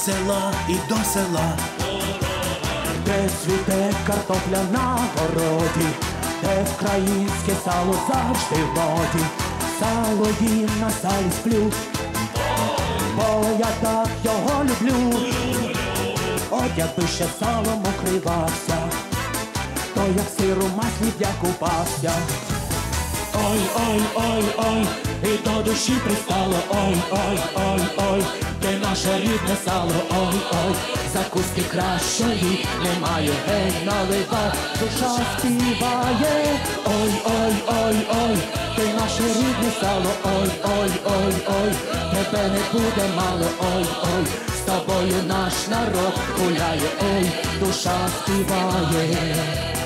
села і до села. Де цвіте картопля на городі, де українське сало завжди в моді. Сало їм, на салі сплю, бо я так його люблю. От якби ще салом укривався, то як сир у маслі б я купався. Ой, ой, ой, ой, і до душі пристало. Ой, ой, ой, ой, де наше рідне сало. Ой, ой, закуски кращої немає. Гей, наливай, душа співає. Ой, ой, ой, ой, де наше рідне сало. Ой, ой, ой, ой, тебе не буде мало. Ой, ой, з тобою наш народ гуляє. Ой, душа співає.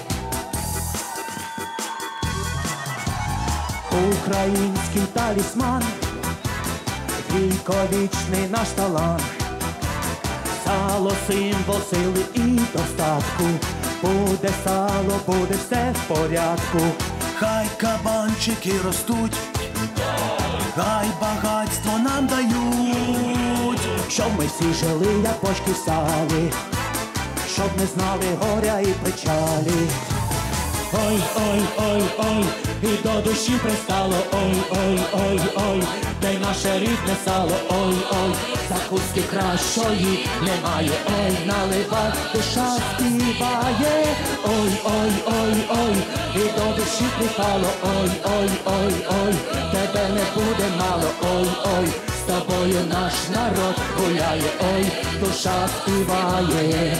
Український талісман, віковічний наш талант. Сало – символ сили і достатку. Буде сало, буде все в порядку. Хай кабанчики ростуть, хай багатство нам дають. Щоб ми всі жили, як бочки в салі, щоб не знали горя і печалі. Ой, ой, ой, ой, і до душі пристало. Ой, ой, ой, ой, де наше рідне сало. Ой, ой, закуски кращої немає. Ой, наливай, душа співає. Ой, ой, ой, ой, і до душі припало. Ой, ой, ой, ой, тебе не буде мало. Ой, ой, з тобою наш народ гуляє. Ой, душа співає.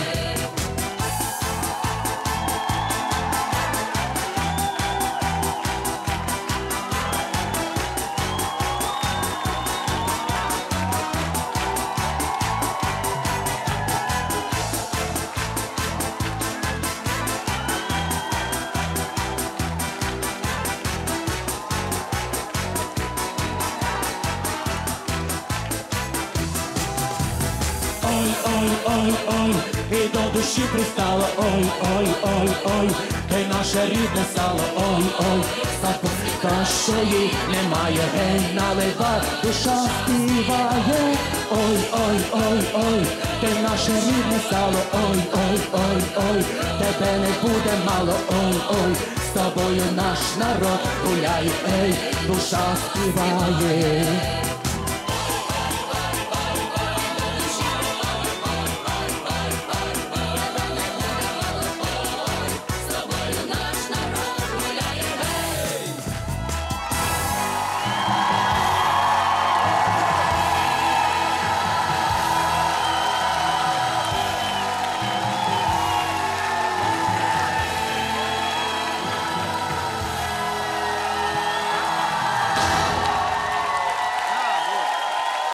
Ой, ой, ой, ой, і до душі пристало. Ой, ой, ой, ой, де наше рідне сало. Ой, ой, закуски кращої немає. Гей, наливай, душа співає. Ой, ой, ой, ой, де наше рідне сало. Ой, ой, ой, ой, тебе не буде мало. Ой, ой, з тобою наш народ гуляє. Ей, душа співає.